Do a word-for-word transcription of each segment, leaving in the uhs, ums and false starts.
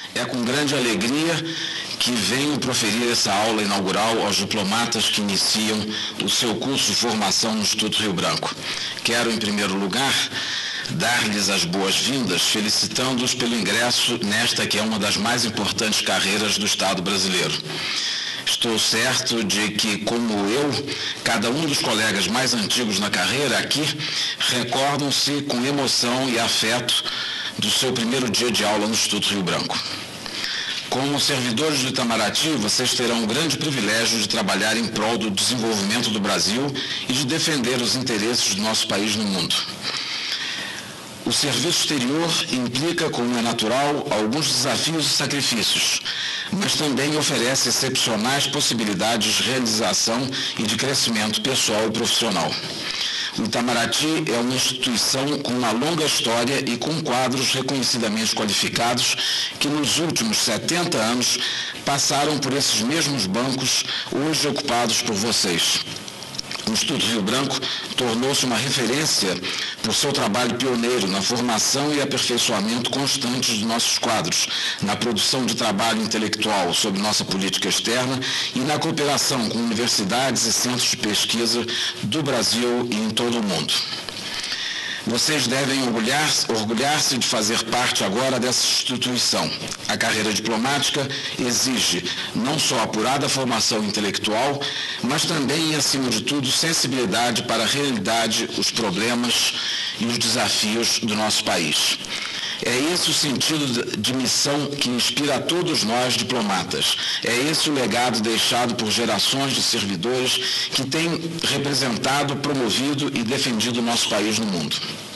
É com grande alegria que venho proferir essa aula inaugural aos diplomatas que iniciam o seu curso de formação no Instituto Rio Branco. Quero, em primeiro lugar, dar-lhes as boas-vindas, felicitando-os pelo ingresso nesta que é uma das mais importantes carreiras do Estado brasileiro. Estou certo de que, como eu, cada um dos colegas mais antigos na carreira aqui recordam-se com emoção e afeto do seu primeiro dia de aula no Instituto Rio Branco. Como servidores do Itamaraty, vocês terão o grande privilégio de trabalhar em prol do desenvolvimento do Brasil e de defender os interesses do nosso país no mundo. O serviço exterior implica, como é natural, alguns desafios e sacrifícios, mas também oferece excepcionais possibilidades de realização e de crescimento pessoal e profissional. O Itamaraty é uma instituição com uma longa história e com quadros reconhecidamente qualificados que nos últimos setenta anos passaram por esses mesmos bancos hoje ocupados por vocês. O Instituto Rio Branco tornou-se uma referência por seu trabalho pioneiro na formação e aperfeiçoamento constantes dos nossos quadros, na produção de trabalho intelectual sobre nossa política externa e na cooperação com universidades e centros de pesquisa do Brasil e em todo o mundo. Vocês devem orgulhar-se orgulhar-se de fazer parte agora dessa instituição. A carreira diplomática exige não só apurada formação intelectual, mas também, acima de tudo, sensibilidade para a realidade, os problemas e os desafios do nosso país. É esse o sentido de missão que inspira a todos nós diplomatas. É esse o legado deixado por gerações de servidores que têm representado, promovido e defendido o nosso país no mundo.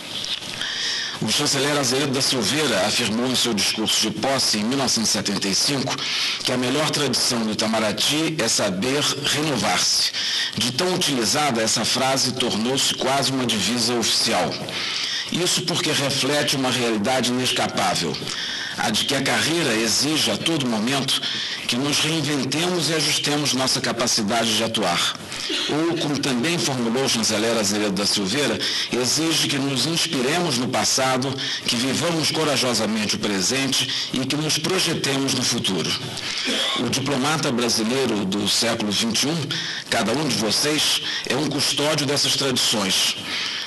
O chanceler Azeredo da Silveira afirmou em seu discurso de posse em mil novecentos e setenta e cinco que a melhor tradição do Itamaraty é saber renovar-se. De tão utilizada, essa frase tornou-se quase uma divisa oficial. Isso porque reflete uma realidade inescapável, a de que a carreira exige a todo momento que nos reinventemos e ajustemos nossa capacidade de atuar. Ou, como também formulou o chanceler Azeredo da Silveira, exige que nos inspiremos no passado, que vivamos corajosamente o presente e que nos projetemos no futuro. O diplomata brasileiro do século vinte e um, cada um de vocês, é um custódio dessas tradições.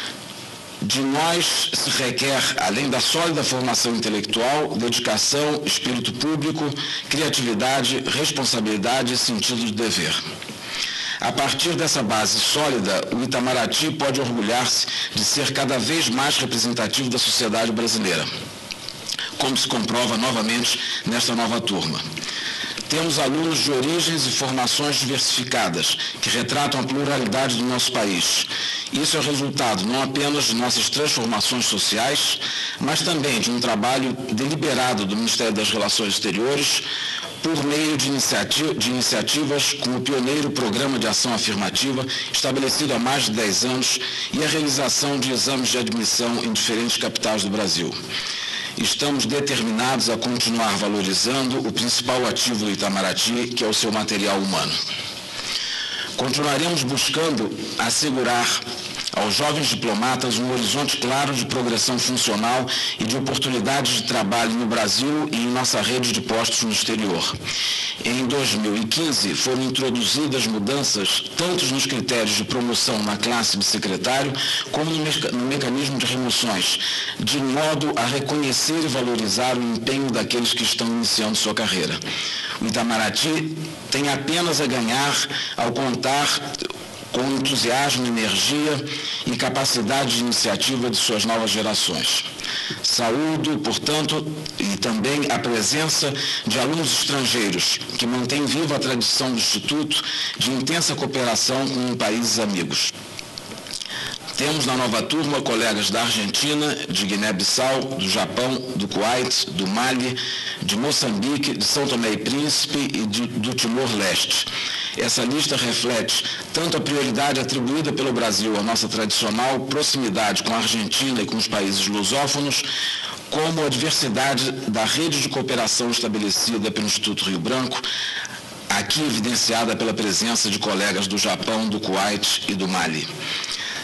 De nós se requer, além da sólida formação intelectual, dedicação, espírito público, criatividade, responsabilidade e sentido de dever. A partir dessa base sólida, o Itamaraty pode orgulhar-se de ser cada vez mais representativo da sociedade brasileira, como se comprova novamente nesta nova turma. Temos alunos de origens e formações diversificadas, que retratam a pluralidade do nosso país. Isso é resultado não apenas de nossas transformações sociais, mas também de um trabalho deliberado do Ministério das Relações Exteriores, por meio de, iniciativa, de iniciativas como o pioneiro Programa de Ação Afirmativa, estabelecido há mais de dez anos, e a realização de exames de admissão em diferentes capitais do Brasil. Estamos determinados a continuar valorizando o principal ativo do Itamaraty, que é o seu material humano. Continuaremos buscando assegurar aos jovens diplomatas um horizonte claro de progressão funcional e de oportunidades de trabalho no Brasil e em nossa rede de postos no exterior. Em dois mil e quinze, foram introduzidas mudanças tanto nos critérios de promoção na classe de secretário, como no, meca no mecanismo de remoções, de modo a reconhecer e valorizar o empenho daqueles que estão iniciando sua carreira. O Itamaraty tem apenas a ganhar ao contar com entusiasmo, energia e capacidade de iniciativa de suas novas gerações. Saúdo, portanto, e também a presença de alunos estrangeiros, que mantêm viva a tradição do Instituto de intensa cooperação com países amigos. Temos na nova turma colegas da Argentina, de Guiné-Bissau, do Japão, do Kuwait, do Mali, de Moçambique, de São Tomé e Príncipe e de, do Timor-Leste. Essa lista reflete tanto a prioridade atribuída pelo Brasil à nossa tradicional proximidade com a Argentina e com os países lusófonos, como a diversidade da rede de cooperação estabelecida pelo Instituto Rio Branco, aqui evidenciada pela presença de colegas do Japão, do Kuwait e do Mali.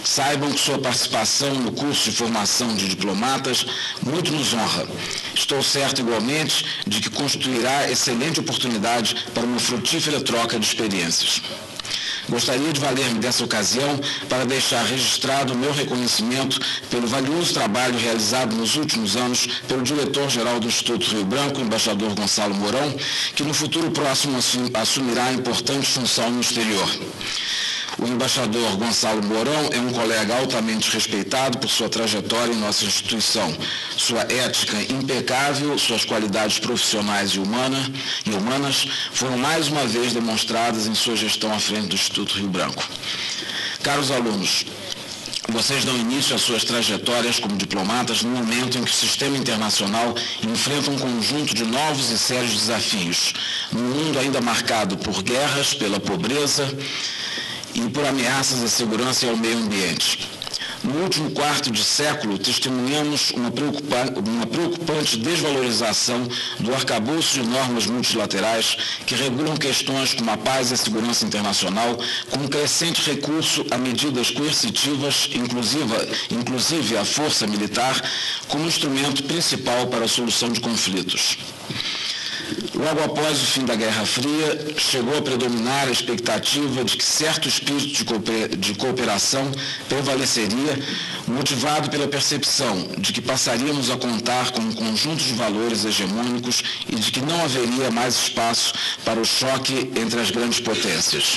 Saibam que sua participação no curso de formação de diplomatas muito nos honra. Estou certo, igualmente, de que constituirá excelente oportunidade para uma frutífera troca de experiências. Gostaria de valer-me dessa ocasião para deixar registrado o meu reconhecimento pelo valioso trabalho realizado nos últimos anos pelo diretor-geral do Instituto Rio Branco, o embaixador Gonçalo Mourão, que no futuro próximo assumirá importante função no exterior. O embaixador Gonçalo Mourão é um colega altamente respeitado por sua trajetória em nossa instituição. Sua ética impecável, suas qualidades profissionais e, humana, e humanas foram mais uma vez demonstradas em sua gestão à frente do Instituto Rio Branco. Caros alunos, vocês dão início às suas trajetórias como diplomatas no momento em que o sistema internacional enfrenta um conjunto de novos e sérios desafios, num mundo ainda marcado por guerras, pela pobreza e por ameaças à segurança e ao meio ambiente. No último quarto de século, testemunhamos uma preocupante, uma preocupante desvalorização do arcabouço de normas multilaterais que regulam questões como a paz e a segurança internacional, com um crescente recurso a medidas coercitivas, inclusive, inclusive a força militar, como instrumento principal para a solução de conflitos. Logo após o fim da Guerra Fria, chegou a predominar a expectativa de que certo espírito de cooperação prevaleceria, motivado pela percepção de que passaríamos a contar com um conjunto de valores hegemônicos e de que não haveria mais espaço para o choque entre as grandes potências.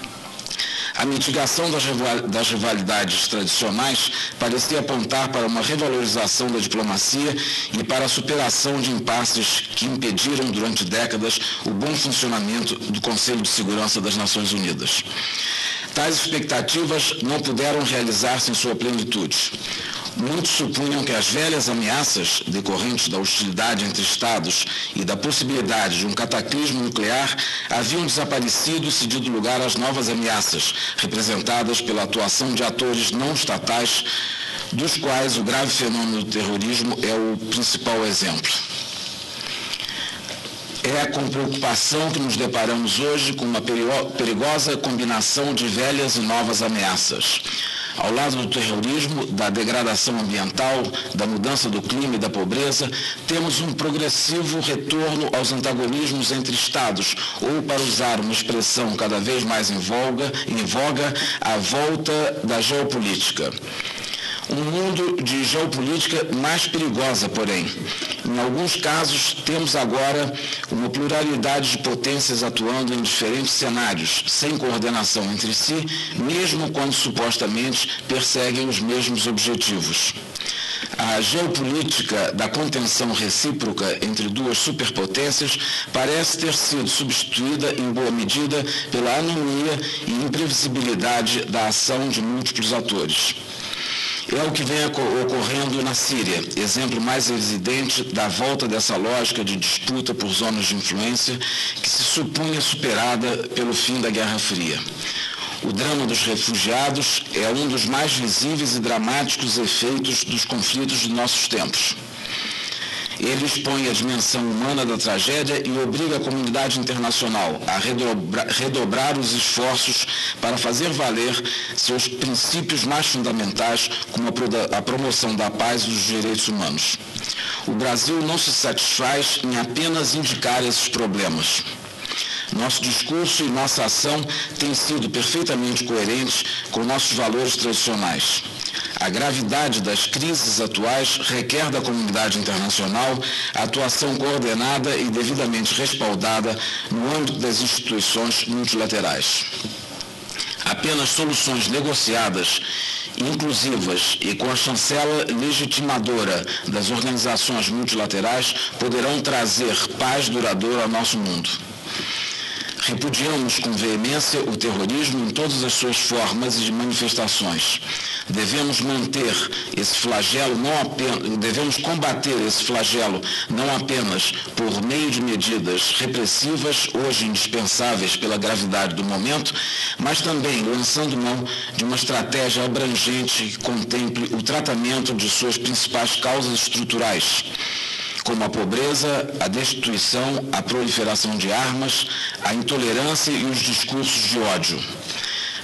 A mitigação das rivalidades tradicionais parecia apontar para uma revalorização da diplomacia e para a superação de impasses que impediram durante décadas o bom funcionamento do Conselho de Segurança das Nações Unidas. Tais expectativas não puderam realizar-se em sua plenitude. Muitos supunham que as velhas ameaças decorrentes da hostilidade entre Estados e da possibilidade de um cataclismo nuclear haviam desaparecido e cedido lugar às novas ameaças, representadas pela atuação de atores não estatais, dos quais o grave fenômeno do terrorismo é o principal exemplo. É com preocupação que nos deparamos hoje com uma perigosa combinação de velhas e novas ameaças. Ao lado do terrorismo, da degradação ambiental, da mudança do clima e da pobreza, temos um progressivo retorno aos antagonismos entre Estados, ou, para usar uma expressão cada vez mais em voga, em voga, a volta da geopolítica. Um mundo de geopolítica mais perigosa, porém. Em alguns casos, temos agora uma pluralidade de potências atuando em diferentes cenários, sem coordenação entre si, mesmo quando supostamente perseguem os mesmos objetivos. A geopolítica da contenção recíproca entre duas superpotências parece ter sido substituída em boa medida pela anomia e imprevisibilidade da ação de múltiplos atores. É o que vem ocorrendo na Síria, exemplo mais evidente da volta dessa lógica de disputa por zonas de influência que se supunha superada pelo fim da Guerra Fria. O drama dos refugiados é um dos mais visíveis e dramáticos efeitos dos conflitos de nossos tempos. Ele expõe a dimensão humana da tragédia e obriga a comunidade internacional a redobrar, redobrar os esforços para fazer valer seus princípios mais fundamentais, como a promoção da paz e dos direitos humanos. O Brasil não se satisfaz em apenas indicar esses problemas. Nosso discurso e nossa ação têm sido perfeitamente coerentes com nossos valores tradicionais. A gravidade das crises atuais requer da comunidade internacional a atuação coordenada e devidamente respaldada no âmbito das instituições multilaterais. Apenas soluções negociadas, inclusivas e com a chancela legitimadora das organizações multilaterais poderão trazer paz duradoura ao nosso mundo. Repudiamos com veemência o terrorismo em todas as suas formas e manifestações. Devemos manter esse flagelo, não apenas, devemos combater esse flagelo não apenas por meio de medidas repressivas, hoje indispensáveis pela gravidade do momento, mas também lançando mão de uma estratégia abrangente que contemple o tratamento de suas principais causas estruturais, como a pobreza, a destituição, a proliferação de armas, a intolerância e os discursos de ódio.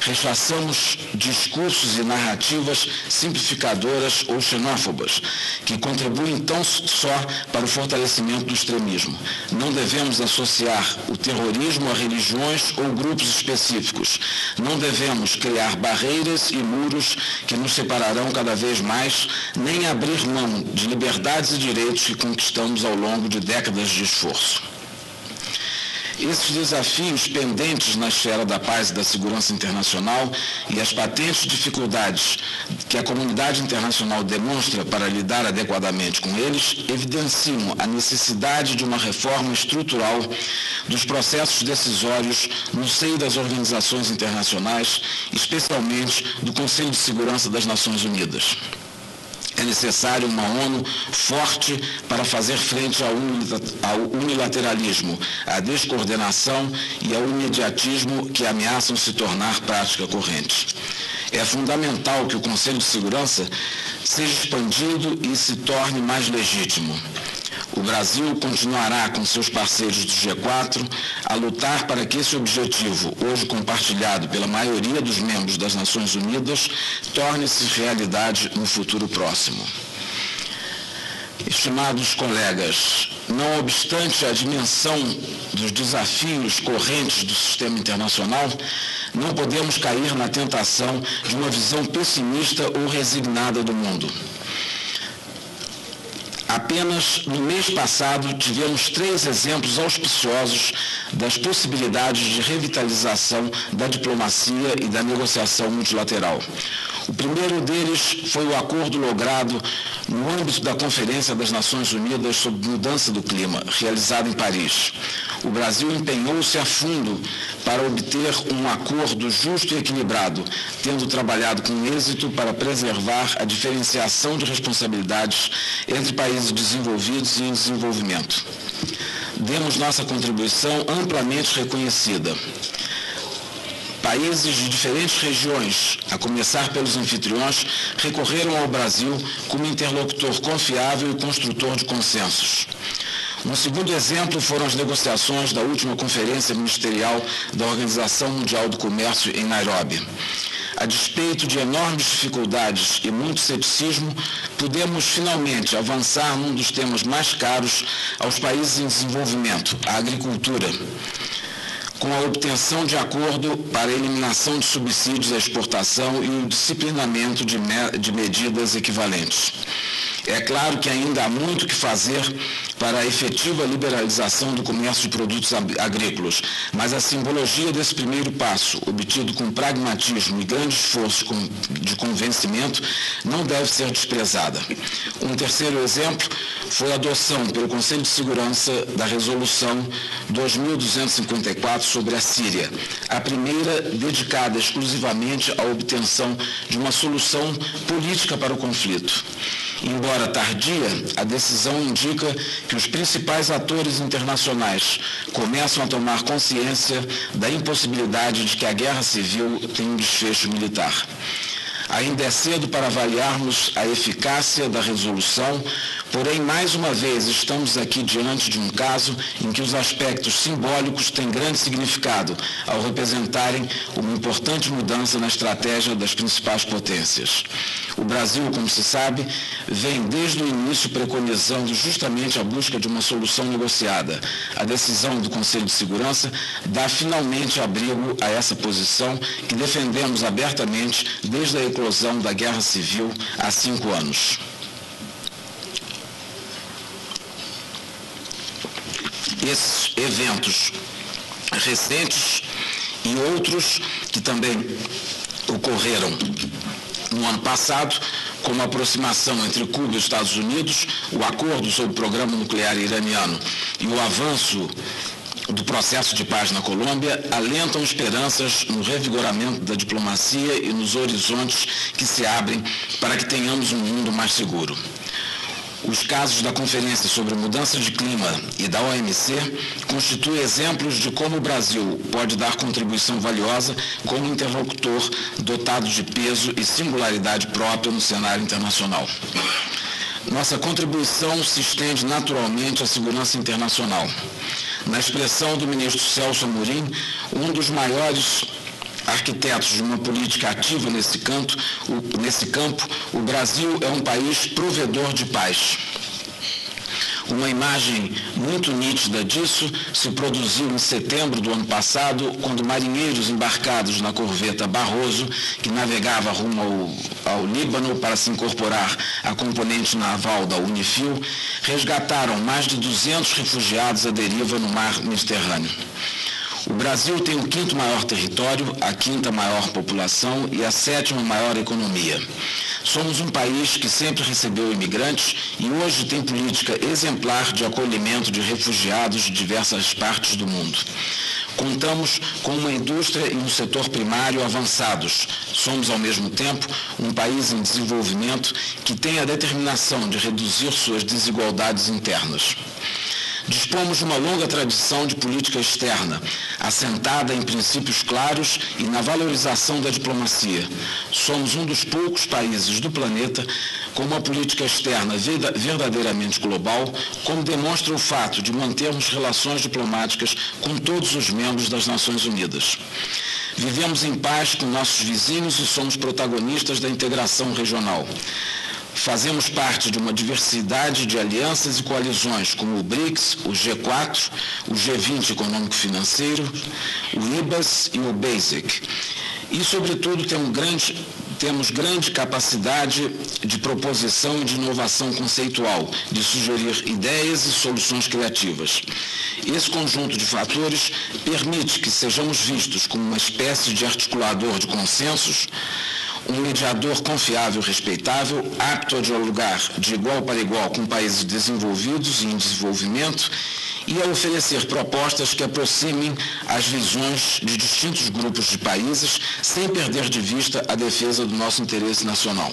Rechaçamos discursos e narrativas simplificadoras ou xenófobas, que contribuem tão só para o fortalecimento do extremismo. Não devemos associar o terrorismo a religiões ou grupos específicos. Não devemos criar barreiras e muros que nos separarão cada vez mais, nem abrir mão de liberdades e direitos que conquistamos ao longo de décadas de esforço. Esses desafios pendentes na esfera da paz e da segurança internacional e as patentes dificuldades que a comunidade internacional demonstra para lidar adequadamente com eles evidenciam a necessidade de uma reforma estrutural dos processos decisórios no seio das organizações internacionais, especialmente do Conselho de Segurança das Nações Unidas. É necessário uma ONU forte para fazer frente ao unilateralismo, à descoordenação e ao imediatismo que ameaçam se tornar prática corrente. É fundamental que o Conselho de Segurança seja expandido e se torne mais legítimo. O Brasil continuará com seus parceiros do G quatro a lutar para que esse objetivo, hoje compartilhado pela maioria dos membros das Nações Unidas, torne-se realidade no futuro próximo. Estimados colegas, não obstante a dimensão dos desafios correntes do sistema internacional, não podemos cair na tentação de uma visão pessimista ou resignada do mundo. Apenas no mês passado tivemos três exemplos auspiciosos das possibilidades de revitalização da diplomacia e da negociação multilateral. O primeiro deles foi o acordo logrado no âmbito da Conferência das Nações Unidas sobre Mudança do Clima, realizada em Paris. O Brasil empenhou-se a fundo para obter um acordo justo e equilibrado, tendo trabalhado com êxito para preservar a diferenciação de responsabilidades entre países desenvolvidos e em desenvolvimento. Demos nossa contribuição amplamente reconhecida. Países de diferentes regiões, a começar pelos anfitriões, recorreram ao Brasil como interlocutor confiável e construtor de consensos. Um segundo exemplo foram as negociações da última Conferência Ministerial da Organização Mundial do Comércio em Nairobi. A despeito de enormes dificuldades e muito ceticismo, pudemos finalmente avançar num dos temas mais caros aos países em desenvolvimento, a agricultura, com a obtenção de acordo para a eliminação de subsídios à exportação e o disciplinamento de, me- de medidas equivalentes. É claro que ainda há muito que fazer para a efetiva liberalização do comércio de produtos agrícolas, mas a simbologia desse primeiro passo, obtido com pragmatismo e grande esforço de convencimento, não deve ser desprezada. Um terceiro exemplo foi a adoção pelo Conselho de Segurança da Resolução dois mil duzentos e cinquenta e quatro sobre a Síria, a primeira dedicada exclusivamente à obtenção de uma solução política para o conflito. Embora tardia, a decisão indica que os principais atores internacionais começam a tomar consciência da impossibilidade de que a guerra civil tenha um desfecho militar. Ainda é cedo para avaliarmos a eficácia da resolução, porém, mais uma vez, estamos aqui diante de um caso em que os aspectos simbólicos têm grande significado ao representarem uma importante mudança na estratégia das principais potências. O Brasil, como se sabe, vem desde o início preconizando justamente a busca de uma solução negociada. A decisão do Conselho de Segurança dá finalmente abrigo a essa posição que defendemos abertamente desde a eclosão da Guerra Civil há cinco anos. Esses eventos recentes e outros que também ocorreram no ano passado, como a aproximação entre Cuba e os Estados Unidos, o acordo sobre o programa nuclear iraniano e o avanço do processo de paz na Colômbia, alentam esperanças no revigoramento da diplomacia e nos horizontes que se abrem para que tenhamos um mundo mais seguro. Os casos da Conferência sobre Mudança de Clima e da O M C constituem exemplos de como o Brasil pode dar contribuição valiosa como interlocutor dotado de peso e singularidade própria no cenário internacional. Nossa contribuição se estende naturalmente à segurança internacional. Na expressão do ministro Celso Amorim, um dos maiores arquitetos de uma política ativa nesse, canto, o, nesse campo, o Brasil é um país provedor de paz. Uma imagem muito nítida disso se produziu em setembro do ano passado, quando marinheiros embarcados na corveta Barroso, que navegava rumo ao, ao Líbano para se incorporar à componente naval da Unifil, resgataram mais de duzentos refugiados à deriva no mar Mediterrâneo. O Brasil tem o quinto maior território, a quinta maior população e a sétima maior economia. Somos um país que sempre recebeu imigrantes e hoje tem política exemplar de acolhimento de refugiados de diversas partes do mundo. Contamos com uma indústria e um setor primário avançados. Somos, ao mesmo tempo, um país em desenvolvimento que tem a determinação de reduzir suas desigualdades internas. Dispomos de uma longa tradição de política externa, assentada em princípios claros e na valorização da diplomacia. Somos um dos poucos países do planeta com uma política externa verdadeiramente global, como demonstra o fato de mantermos relações diplomáticas com todos os membros das Nações Unidas. Vivemos em paz com nossos vizinhos e somos protagonistas da integração regional. Fazemos parte de uma diversidade de alianças e coalizões, como o BRICS, o G quatro, o G vinte econômico-financeiro, o I B A S e o BASIC. E, sobretudo, temos grande, temos grande capacidade de proposição e de inovação conceitual, de sugerir ideias e soluções criativas. Esse conjunto de fatores permite que sejamos vistos como uma espécie de articulador de consensos, um mediador confiável e respeitável, apto a dialogar de igual para igual com países desenvolvidos e em desenvolvimento e a oferecer propostas que aproximem as visões de distintos grupos de países sem perder de vista a defesa do nosso interesse nacional.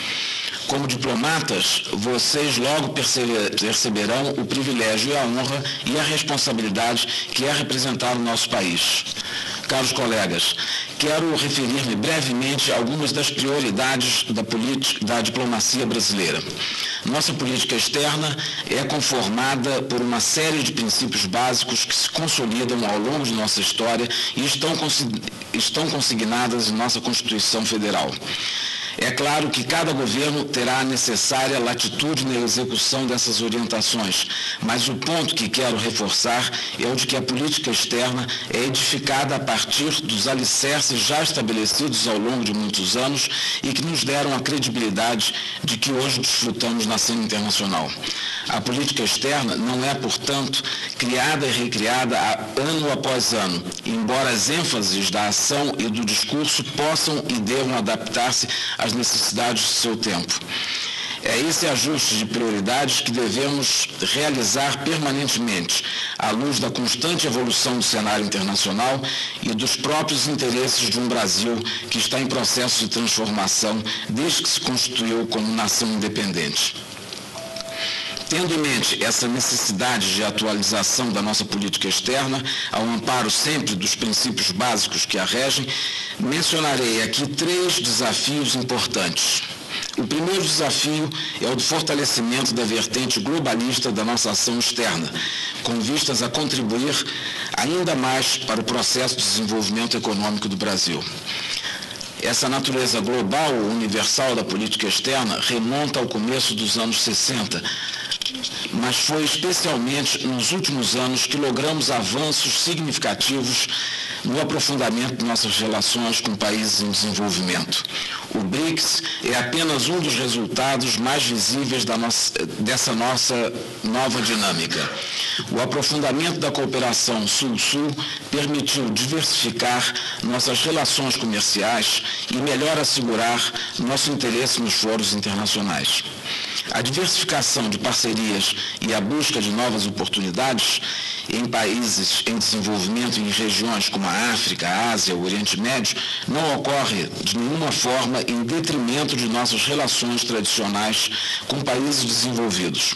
Como diplomatas, vocês logo perceberão o privilégio e a honra e a responsabilidade que é representar o nosso país. Caros colegas, quero referir-me brevemente a algumas das prioridades da, política, da diplomacia brasileira. Nossa política externa é conformada por uma série de princípios básicos que se consolidam ao longo de nossa história e estão, estão consignadas em nossa Constituição Federal. É claro que cada governo terá a necessária latitude na execução dessas orientações, mas o ponto que quero reforçar é o de que a política externa é edificada a partir dos alicerces já estabelecidos ao longo de muitos anos e que nos deram a credibilidade de que hoje desfrutamos na cena internacional. A política externa não é, portanto, criada e recriada ano após ano, embora as ênfases da ação e do discurso possam e devam adaptar-se às necessidades do seu tempo. É esse ajuste de prioridades que devemos realizar permanentemente, à luz da constante evolução do cenário internacional e dos próprios interesses de um Brasil que está em processo de transformação desde que se constituiu como nação independente. Tendo em mente essa necessidade de atualização da nossa política externa, ao amparo sempre dos princípios básicos que a regem, mencionarei aqui três desafios importantes. O primeiro desafio é o do fortalecimento da vertente globalista da nossa ação externa, com vistas a contribuir ainda mais para o processo de desenvolvimento econômico do Brasil. Essa natureza global ou universal da política externa remonta ao começo dos anos sessenta, mas foi especialmente nos últimos anos que logramos avanços significativos no aprofundamento de nossas relações com países em desenvolvimento. O BRICS é apenas um dos resultados mais visíveis da nossa, dessa nossa nova dinâmica. O aprofundamento da cooperação Sul-Sul permitiu diversificar nossas relações comerciais e melhor assegurar nosso interesse nos foros internacionais. A diversificação de parcerias e a busca de novas oportunidades em países em desenvolvimento em regiões como a África, a Ásia, o Oriente Médio, não ocorre de nenhuma forma em detrimento de nossas relações tradicionais com países desenvolvidos.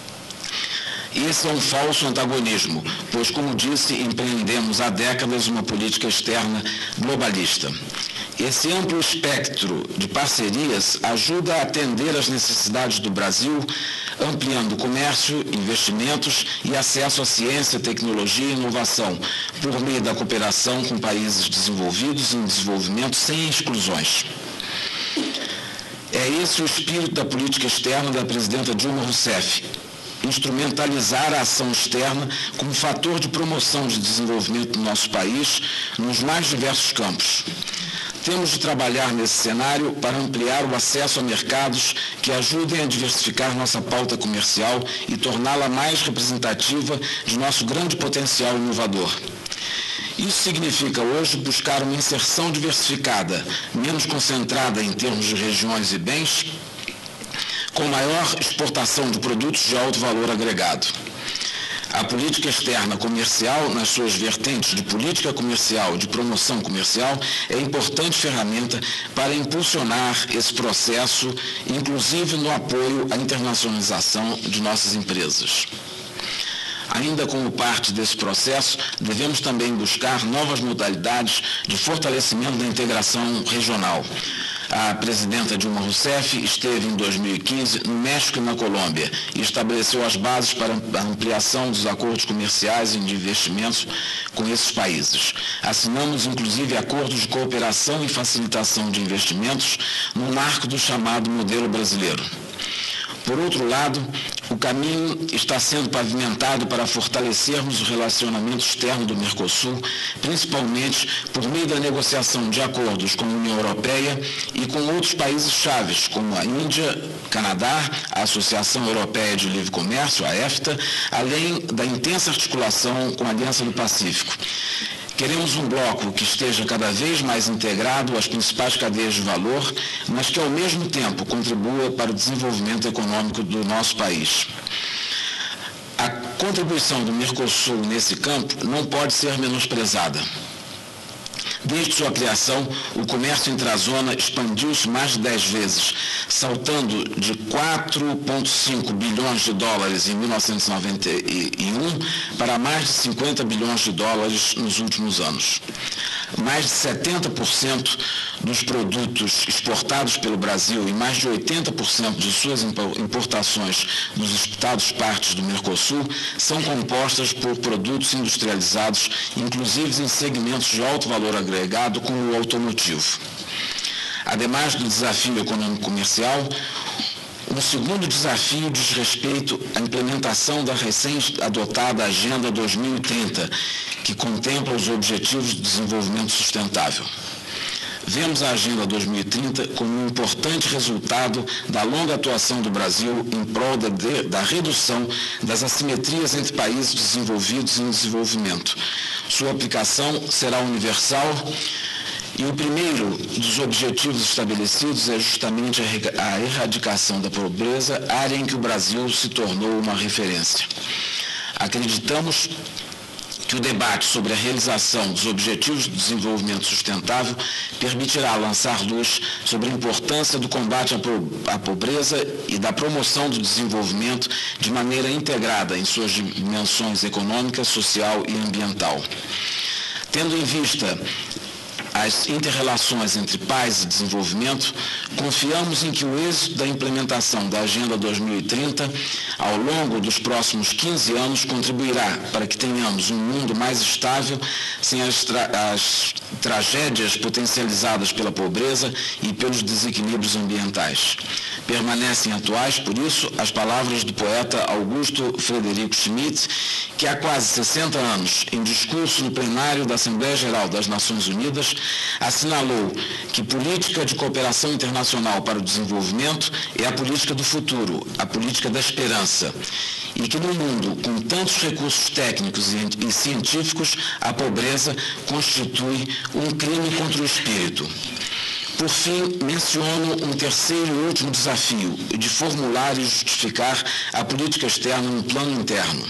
Esse é um falso antagonismo, pois, como disse, empreendemos há décadas uma política externa globalista. Esse amplo espectro de parcerias ajuda a atender às necessidades do Brasil, ampliando o comércio, investimentos e acesso à ciência, tecnologia e inovação, por meio da cooperação com países desenvolvidos em desenvolvimento sem exclusões. É esse o espírito da política externa da presidenta Dilma Rousseff: instrumentalizar a ação externa como fator de promoção de desenvolvimento do nosso país nos mais diversos campos. Temos de trabalhar nesse cenário para ampliar o acesso a mercados que ajudem a diversificar nossa pauta comercial e torná-la mais representativa de nosso grande potencial inovador. Isso significa hoje buscar uma inserção diversificada, menos concentrada em termos de regiões e bens, com maior exportação de produtos de alto valor agregado. A política externa comercial, nas suas vertentes de política comercial e de promoção comercial, é importante ferramenta para impulsionar esse processo, inclusive no apoio à internacionalização de nossas empresas. Ainda como parte desse processo, devemos também buscar novas modalidades de fortalecimento da integração regional. A presidenta Dilma Rousseff esteve em dois mil e quinze no México e na Colômbia e estabeleceu as bases para a ampliação dos acordos comerciais e de investimentos com esses países. Assinamos, inclusive, acordos de cooperação e facilitação de investimentos no marco do chamado modelo brasileiro. Por outro lado, o caminho está sendo pavimentado para fortalecermos o relacionamento externo do Mercosul, principalmente por meio da negociação de acordos com a União Europeia e com outros países chaves, como a Índia, Canadá, a Associação Europeia de Livre Comércio, a EFTA, além da intensa articulação com a Aliança do Pacífico. Queremos um bloco que esteja cada vez mais integrado às principais cadeias de valor, mas que, ao mesmo tempo, contribua para o desenvolvimento econômico do nosso país. A contribuição do Mercosul nesse campo não pode ser menosprezada. Desde sua criação, o comércio intrazona expandiu-se mais de dez vezes, saltando de quatro vírgula cinco bilhões de dólares em mil novecentos e noventa e um para mais de cinquenta bilhões de dólares nos últimos anos. Mais de setenta por cento dos produtos exportados pelo Brasil e mais de oitenta por cento de suas importações nos Estados partes do Mercosul são compostas por produtos industrializados, inclusive em segmentos de alto valor agregado, como o automotivo. Ademais do desafio econômico-comercial, um segundo desafio diz respeito à implementação da recém-adotada Agenda dois mil e trinta, que contempla os Objetivos de Desenvolvimento Sustentável. Vemos a Agenda dois mil e trinta como um importante resultado da longa atuação do Brasil em prol da, de, da redução das assimetrias entre países desenvolvidos e em desenvolvimento. Sua aplicação será universal e o primeiro dos objetivos estabelecidos é justamente a erradicação da pobreza, área em que o Brasil se tornou uma referência. Acreditamos que o debate sobre a realização dos Objetivos de Desenvolvimento Sustentável permitirá lançar luz sobre a importância do combate à pobreza e da promoção do desenvolvimento de maneira integrada em suas dimensões econômica, social e ambiental. Tendo em vista as interrelações entre paz e desenvolvimento, confiamos em que o êxito da implementação da Agenda dois mil e trinta, ao longo dos próximos quinze anos, contribuirá para que tenhamos um mundo mais estável, sem as, tra as tragédias potencializadas pela pobreza e pelos desequilíbrios ambientais. Permanecem atuais, por isso, as palavras do poeta Augusto Frederico Schmitt, que há quase sessenta anos, em discurso no plenário da Assembleia Geral das Nações Unidas, assinalou que política de cooperação internacional para o desenvolvimento é a política do futuro, a política da esperança, e que no mundo com tantos recursos técnicos e científicos, a pobreza constitui um crime contra o espírito. Por fim, menciono um terceiro e último desafio, de formular e justificar a política externa no plano interno.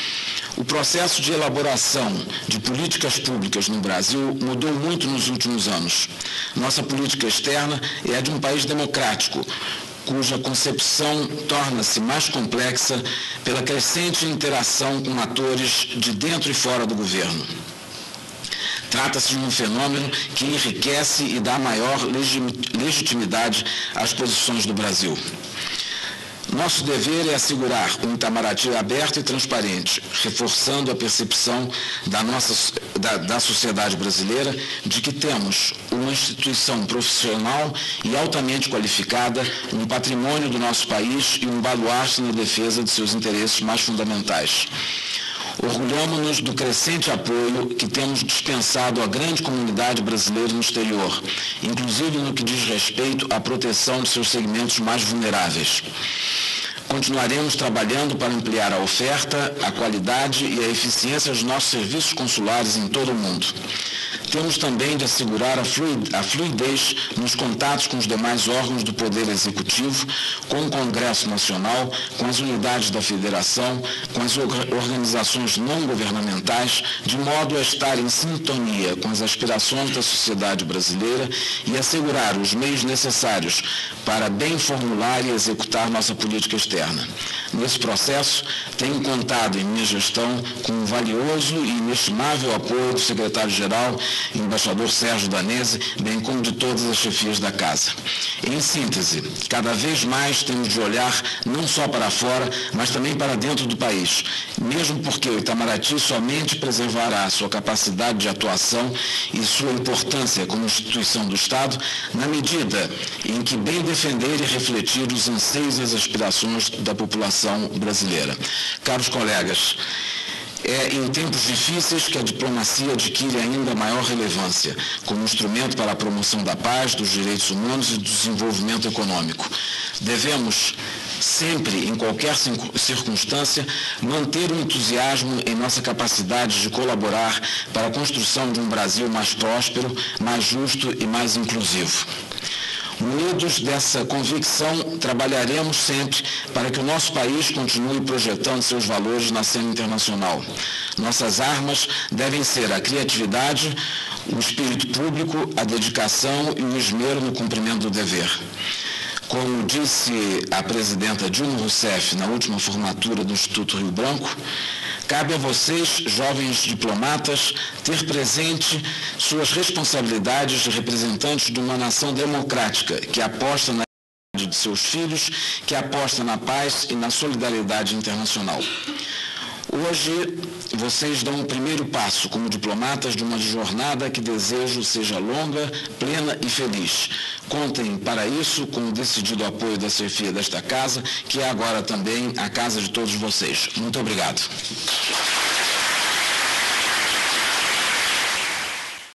O processo de elaboração de políticas públicas no Brasil mudou muito nos últimos anos. Nossa política externa é a de um país democrático, cuja concepção torna-se mais complexa pela crescente interação com atores de dentro e fora do governo. Trata-se de um fenômeno que enriquece e dá maior legitimidade às posições do Brasil. Nosso dever é assegurar um Itamaraty aberto e transparente, reforçando a percepção da, nossa, da, da sociedade brasileira de que temos uma instituição profissional e altamente qualificada, um patrimônio do nosso país e um baluarte na defesa de seus interesses mais fundamentais. Orgulhamos-nos do crescente apoio que temos dispensado à grande comunidade brasileira no exterior, inclusive no que diz respeito à proteção de seus segmentos mais vulneráveis. Continuaremos trabalhando para ampliar a oferta, a qualidade e a eficiência dos nossos serviços consulares em todo o mundo. Temos também de assegurar a fluidez nos contatos com os demais órgãos do Poder Executivo, com o Congresso Nacional, com as unidades da Federação, com as organizações não governamentais, de modo a estar em sintonia com as aspirações da sociedade brasileira e assegurar os meios necessários para bem formular e executar nossa política externa. Nesse processo, tenho contado em minha gestão com um valioso e inestimável apoio do secretário-geral, embaixador Sérgio Danese, bem como de todas as chefias da Casa. Em síntese, cada vez mais temos de olhar não só para fora, mas também para dentro do país, mesmo porque o Itamaraty somente preservará sua capacidade de atuação e sua importância como instituição do Estado na medida em que bem defender e refletir os anseios e as aspirações da população brasileira. Caros colegas, é em tempos difíceis que a diplomacia adquire ainda maior relevância, como instrumento para a promoção da paz, dos direitos humanos e do desenvolvimento econômico. Devemos sempre, em qualquer circunstância, manter o entusiasmo em nossa capacidade de colaborar para a construção de um Brasil mais próspero, mais justo e mais inclusivo. Unidos dessa convicção, trabalharemos sempre para que o nosso país continue projetando seus valores na cena internacional. Nossas armas devem ser a criatividade, o espírito público, a dedicação e o esmero no cumprimento do dever. Como disse a presidenta Dilma Rousseff na última formatura do Instituto Rio Branco, cabe a vocês, jovens diplomatas, ter presente suas responsabilidades de representantes de uma nação democrática que aposta na liberdade de seus filhos, que aposta na paz e na solidariedade internacional. Hoje, vocês dão o primeiro passo como diplomatas de uma jornada que desejo seja longa, plena e feliz. Contem para isso com o decidido apoio da chefia desta casa, que é agora também a casa de todos vocês. Muito obrigado.